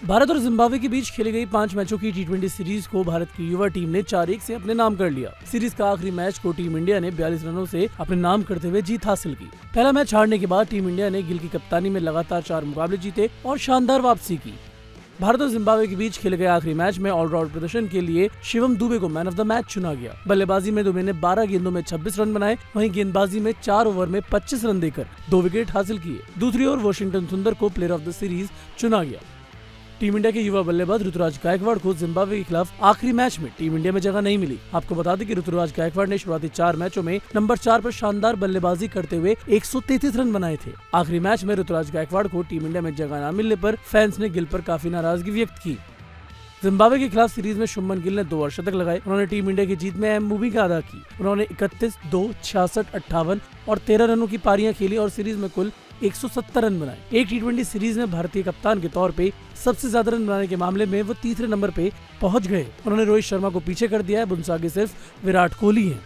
भारत और जिम्बाब्वे के बीच खेली गई 5 मैचों की टी20 सीरीज को भारत की युवा टीम ने 4-1 से अपने नाम कर लिया। सीरीज का आखिरी मैच को टीम इंडिया ने 42 रनों से अपने नाम करते हुए जीत हासिल की। पहला मैच हारने के बाद टीम इंडिया ने गिल की कप्तानी में लगातार 4 मुकाबले जीते और शानदार वापसी की। भारत और जिम्बाब्वे के बीच खेले गए आखिरी मैच में ऑलराउंड प्रदर्शन के लिए शिवम दुबे को मैन ऑफ द मैच चुना गया। बल्लेबाजी में दुबे ने 12 गेंदों में 26 रन बनाए, वहीं गेंदबाजी में 4 ओवर में 25 रन देकर 2 विकेट हासिल किए। दूसरी ओर वाशिंगटन सुंदर को प्लेयर ऑफ द सीरीज चुना गया। टीम इंडिया के युवा बल्लेबाज ऋतुराज गायकवाड़ को जिम्बाब्वे के खिलाफ आखिरी मैच में टीम इंडिया में जगह नहीं मिली। आपको बता दें कि ऋतुराज गायकवाड़ ने शुरुआती 4 मैचों में नंबर 4 पर शानदार बल्लेबाजी करते हुए 133 रन बनाए थे। आखिरी मैच में ऋतुराज गायकवाड़ को टीम इंडिया में जगह न मिलने पर फैंस ने गिल पर काफी नाराजगी व्यक्त की। जिम्बाब्वे के खिलाफ सीरीज में शुभमन गिल ने 2 अर्धशतक लगाए। उन्होंने टीम इंडिया की जीत में अहम भूमिका अदा की। उन्होंने 31, 2, 66, 58 और 13 रनों की पारियां खेली और सीरीज में कुल 170 रन बनाए। एक टी20 सीरीज में भारतीय कप्तान के तौर पे सबसे ज्यादा रन बनाने के मामले में वो तीसरे नंबर पे पहुंच गए। उन्होंने रोहित शर्मा को पीछे कर दिया है। उनसे आगे सिर्फ विराट कोहली हैं।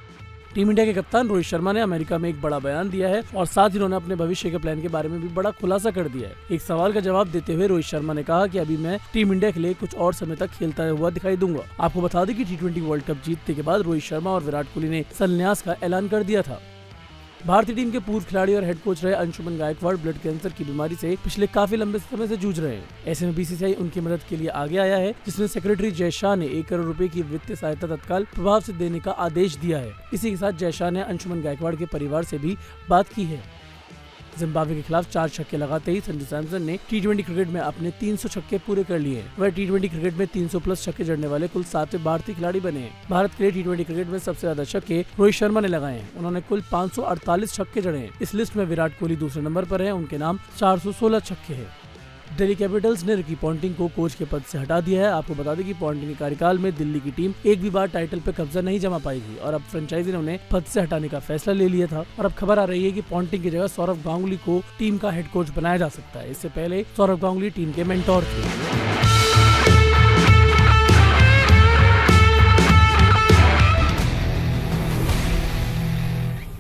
टीम इंडिया के कप्तान रोहित शर्मा ने अमेरिका में एक बड़ा बयान दिया है और साथ ही उन्होंने अपने भविष्य के प्लान के बारे में भी बड़ा खुलासा कर दिया है। एक सवाल का जवाब देते हुए रोहित शर्मा ने कहा कि अभी मैं टीम इंडिया के लिए कुछ और समय तक खेलता हुआ दिखाई दूंगा। आपको बता दें कि टी20 वर्ल्ड कप जीतने के बाद रोहित शर्मा और विराट कोहली ने संन्यास का ऐलान कर दिया था। भारतीय टीम के पूर्व खिलाड़ी और हेड कोच रहे अंशुमन गायकवाड़ ब्लड कैंसर की बीमारी से पिछले काफी लंबे समय से जूझ रहे हैं। ऐसे में बीसीसीआई उनकी मदद के लिए आगे आया है, जिसमें सेक्रेटरी जय शाह ने 1 करोड़ रुपए की वित्तीय सहायता तत्काल प्रभाव से देने का आदेश दिया है। इसी के साथ जय शाह ने अंशुमन गायकवाड़ के परिवार से भी बात की है। जिम्बाब्वे के खिलाफ 4 छक्के लगाते ही संजू सैमसन ने टी20 क्रिकेट में अपने 300 छक्के पूरे कर लिए हैं। वह टी20 क्रिकेट में 300 प्लस छक्के जड़ने वाले कुल 7वें भारतीय खिलाड़ी बने हैं। भारत के लिए टी20 क्रिकेट में सबसे ज्यादा छक्के रोहित शर्मा ने लगाए हैं। उन्होंने कुल 548 छक्के जड़े हैं। इस लिस्ट में विराट कोहली दूसरे नंबर पर है। उनके नाम 416 छक्के हैं। दिल्ली कैपिटल्स ने रिकी पॉन्टिंग को कोच के पद से हटा दिया है। आपको बता दें कि पॉन्टिंग के कार्यकाल में दिल्ली की टीम एक भी बार टाइटल पे कब्जा नहीं जमा पाई थी और अब फ्रेंचाइजी ने उन्हें पद से हटाने का फैसला ले लिया था। और अब खबर आ रही है कि पॉन्टिंग की जगह सौरव गांगुली को टीम का हेड कोच बनाया जा सकता है। इससे पहले सौरव गांगुली टीम के मेंटोर थे।